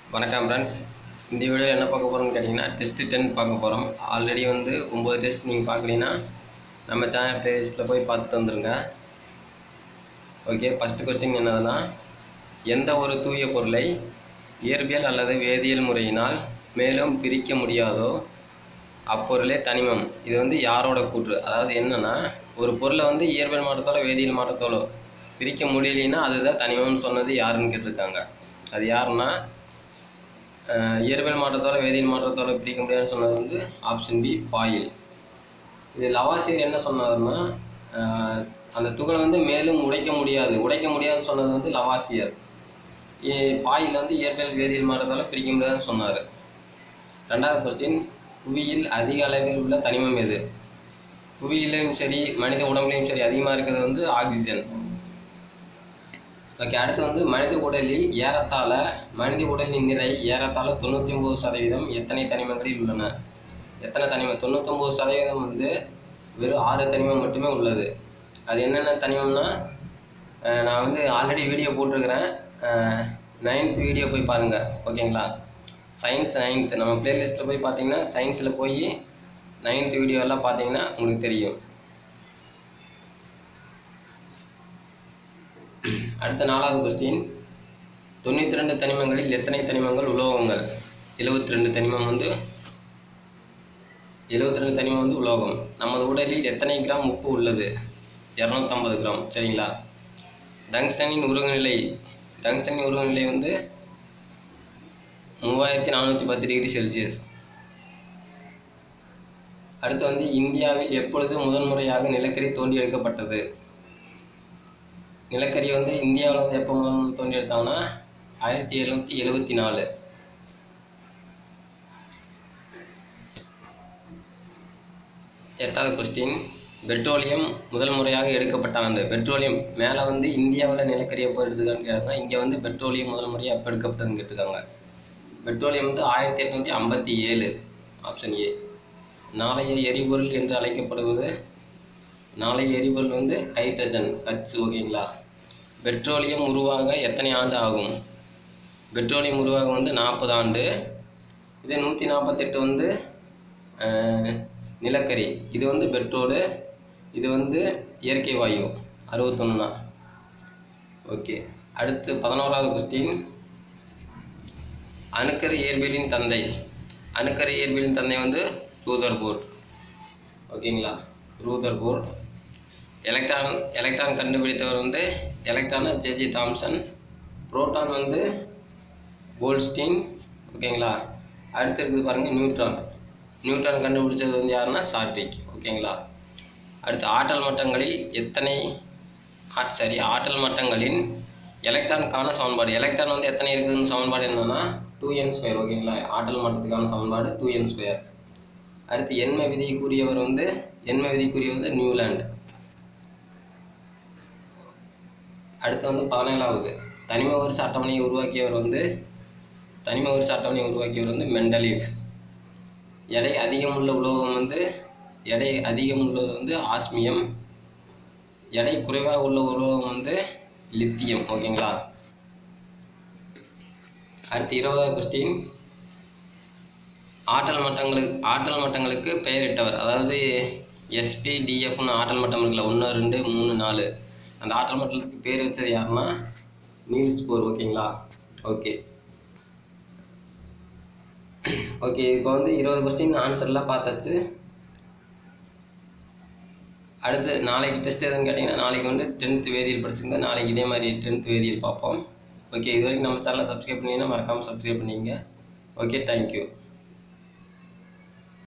வணக்கம் ஃப்ரெண்ட்ஸ். இந்த வீடியோ என்ன பார்க்க போகிறோம்னு கேட்டிங்கன்னா டெஸ்ட்டு 10 பார்க்க போகிறோம். ஆல்ரெடி 9 டெஸ்ட் நீங்கள் பார்க்கலீங்கன்னா நம்ம சேனல் ப்ளேலிஸ்ட்டில் போய் பார்த்துட்டு வந்துடுங்க. ஓகே, ஃபஸ்ட்டு கொஸ்டின் என்னதுன்னா, எந்த ஒரு தூய பொருளை இயற்பியல் அல்லது வேதியியல் முறையினால் மேலும் பிரிக்க முடியாதோ அப்பொருளே தனிமம். இது யாரோட கூற்று? அதாவது என்னென்னா, ஒரு பொருளை இயற்பியல் மாற்றத்தோட வேதியியல் மாற்றத்தோட பிரிக்க முடியலைன்னா அதுதான் தனிமம்னு சொன்னது யாருன்னு கேட்டிருக்காங்க. அது யாருன்னா, இயற்பியல் மாற்றத்தோட வேதியியல் மாற்றத்தோட பிரிக்க முடியாதுன்னு சொன்னது ஆப்ஷன் பி, பாயில். இது லவாசியர் என்ன சொன்னார்னா, அந்த துகளை மேலும் உடைக்க முடியாதுன்னு சொன்னது லவாசியர். பாயில் இயற்பியல் வேதியியல் மாற்றத்தோட பிரிக்க முடியாதுன்னு சொன்னார். ரெண்டாவது கொஸ்டின், புவியில் அதிக அளவில் உள்ள தனிமம் எது? புவியிலையும் சரி மனித உடம்புலையும் சரி அதிகமாக இருக்கிறது ஆக்சிஜன். ஓகே, அடுத்து மனித உடலின் நிறை ஏறத்தாழ 99% எத்தனை தனிமங்களில் உள்ளன? எத்தனை தனிமம்? 99% வெறும் 6 தனிமம் மட்டுமே உள்ளது. அது என்னென்ன தனிமம்னா, நான் ஆல்ரெடி வீடியோ போட்டிருக்கிறேன், 9th வீடியோ போய் பாருங்கள். ஓகேங்களா? சயின்ஸ் 9th நம்ம பிளேலிஸ்ட்டில் போய் பார்த்தீங்கன்னா, சயின்ஸில் போய் 9th வீடியோலாம் பார்த்தீங்கன்னா உங்களுக்கு தெரியும். அடுத்த 4வது கொஸ்டின், 92 தனிமங்களில் எத்தனை தனிமங்கள் உலோகங்கள்? 72 தனிமம் 72 தனிமம் உலோகம். நமது உடலில் எத்தனை கிராம் உப்பு உள்ளது? 250 கிராம். சரிங்களா? டங்ஸ்டனின் உருகுநிலை 3410 டிகிரி செல்சியஸ். அடுத்து இந்தியாவில் எப்பொழுது முதன்முறையாக நிலக்கரி தோண்டி எடுக்கப்பட்டது? நிலக்கரி இந்தியாவில் எப்போ முதல் தோண்டி எடுத்தாங்கன்னா 1774. எட்டாவது கொஸ்டின், பெட்ரோலியம் முதல் முறையாக எடுக்கப்பட்ட ஆண்டு. பெட்ரோலியம் மேலே இந்தியாவில் நிலக்கரி எப்போ எடுத்துக்கான்னு கேட்டாங்க. இங்கே பெட்ரோலியம் முதல் முறையாக எப்போ எடுக்கப்பட்டதுன்னு கேட்டிருக்காங்க. பெட்ரோலியம் 1857. Option A. நாளைய எரிபொருள் என்று அழைக்கப்படுவது, நாளைய எரிபொருள் ஹைட்ரஜன், H. ஓகேங்களா? பெட்ரோலியம் உருவாக எத்தனை ஆண்டு ஆகும்? பெட்ரோலியம் உருவாக 40 ஆண்டு. இது 148 நிலக்கரி. இது பெட்ரோலு, இது இயற்கை வாயு 61 தான். ஓகே, அடுத்து 11வது கொஸ்டின், அணுக்கரு இயற்பியலின் தந்தை. அணுக்கரு இயற்பியலின் தந்தை ரூதர்போர்ட். ஓகேங்களா? ரூதர்போர்ட். எலக்ட்ரான் கண்டுபிடித்தவர் எலக்ட்ரானை ஜே தாம்சன். Proton Goldstein. ஓகேங்களா? அடுத்து இருக்குது பாருங்கள், நியூட்ரான் கண்டுபிடிச்சது யாருன்னா சாட்விக். ஓகேங்களா? அடுத்து ஆற்றல் மட்டங்களின் எலக்ட்ரானுக்கான சமன்பாடு. எலக்ட்ரான் எத்தனை இருக்குதுன்னு சமன்பாடு என்னன்னா 2n². ஓகேங்களா? ஆற்றல் மட்டத்துக்கான சமன்பாடு 2n². அடுத்து எண்ம விதியை கூறியவர் நியூலாண்ட். அடுத்து 17வது, தனிம வரிசை அட்டவணையை உருவாக்கியவர் மெண்டலீவ். எடை அதிகமுள்ள உலோகம் எடை அதிகமுள்ளது ஆஸ்மியம். எடை குறைவாக உள்ள உலோகம் லித்தியம். ஓகேங்களா? அடுத்து 20வது கொஸ்டின், ஆற்றல் மட்டங்களுக்கு பெயரிட்டவர். அதாவது SPDFன்னு ஆற்றல் மட்டம் இருக்குல்ல, 1 2 3 4, அந்த ஆற்றல் மட்டத்துக்கு பேர் வச்சது யாருன்னா நீல்ஸ் போர். ஓகேங்களா? ஓகே, இப்போ 20 கொஸ்டின் ஆன்சர்லாம் பார்த்தாச்சு. அடுத்து நாளைக்கு டெஸ்ட் எதுன்னு கேட்டிங்கன்னா, நாளைக்கு 10th வேதியியல் படிச்சுங்க. நாளைக்கு இதே மாதிரி 10th வேதியியல் பார்ப்போம். ஓகே, இது வரைக்கும் நம்ம சேனலை சப்ஸ்கிரைப் பண்ணிங்கன்னா மறக்காமல் சப்ஸ்கிரைப் பண்ணிங்க. Okay, thank you.